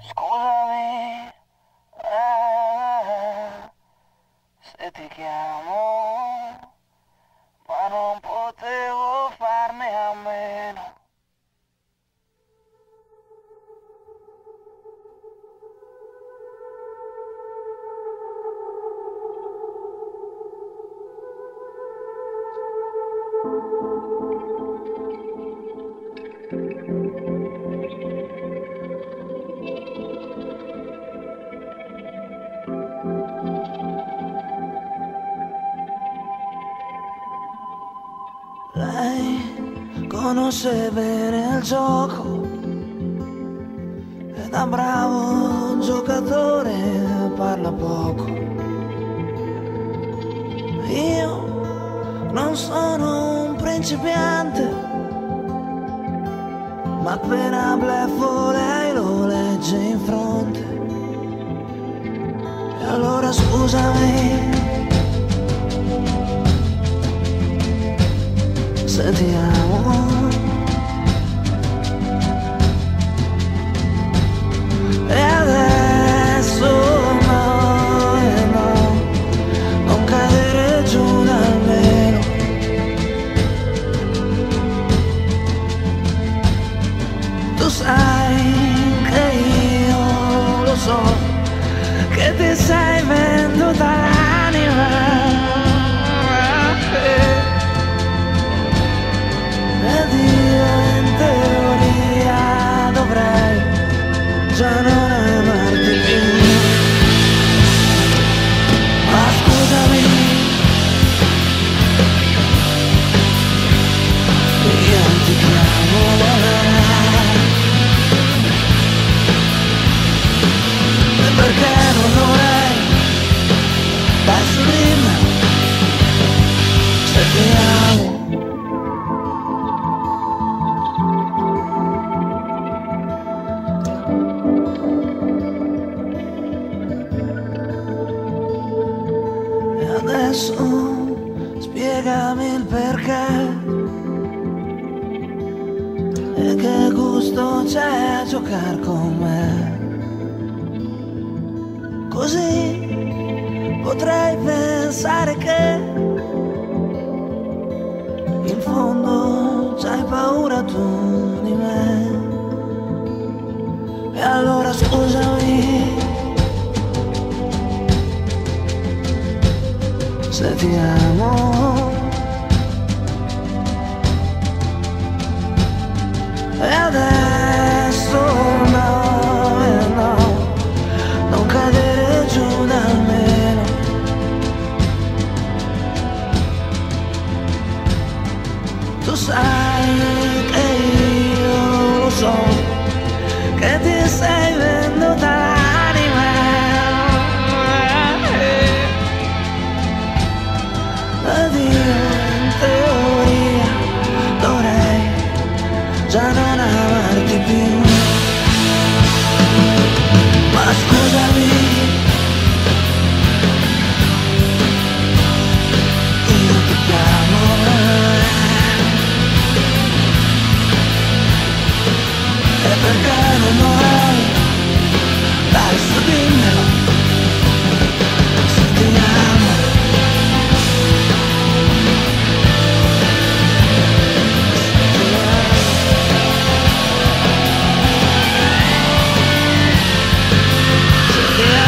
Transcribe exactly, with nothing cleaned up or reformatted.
Scusami, eh, se ti chiamo, ma non potevo farne a meno. Lei conosce bene il gioco e da bravo giocatore parla poco. Io non sono un principiante, ma appena bleffo lei lo legge in fronte. E allora scusami se ti amo, e adesso no, e no, non cadere giù dal melo. Tu sai che io lo so, che ti sei venduta l'anima. Ed io in teoria dovrei già non amarti più. Ma scusami, io ti chiamo, e perché non dovrei? Adesso dimmi se ti amo. Adesso spiegami il perché e che gusto c'è a giocare con me. Così potrei pensare che in fondo c'hai paura tu di me. E allora scusami se ti amo, e adesso no, e no, non cadere giù dal melo. Tu sai che io lo so, che ti sei venduta l'anima. Ed io in teoria dovrei già non amarti più. Ma scusami, io ti chiamo, e perché non vorrei? Adesso dimmelo se ti amo. Yeah.